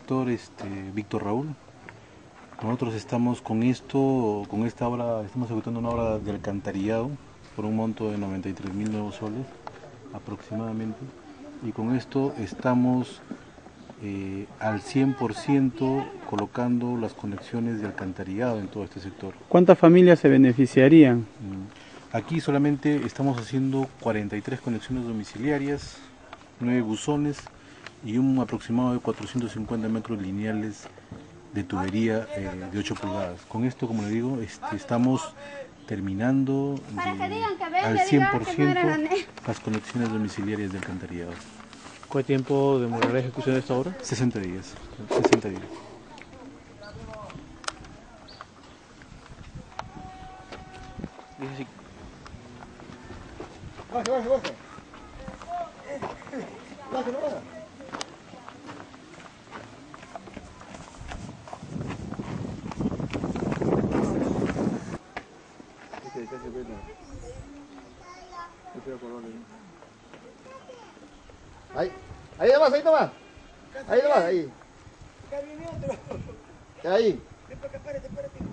sector Víctor Raúl. Nosotros estamos con esta obra, estamos ejecutando una obra de alcantarillado por un monto de 93.000 nuevos soles aproximadamente, y con esto estamos al 100% colocando las conexiones de alcantarillado en todo este sector. ¿Cuántas familias se beneficiarían? Aquí solamente estamos haciendo 43 conexiones domiciliarias, 9 buzones y un aproximado de 450 metros lineales de tubería de 8 pulgadas. Con esto, como le digo, estamos terminando al 100% las conexiones domiciliarias de alcantarillado. ¿Cuánto tiempo demorará la ejecución de esta obra? 60 días. 60 días. Ahí nomás, ahí nomás. Ahí nomás, ahí. Ahí. Espérate.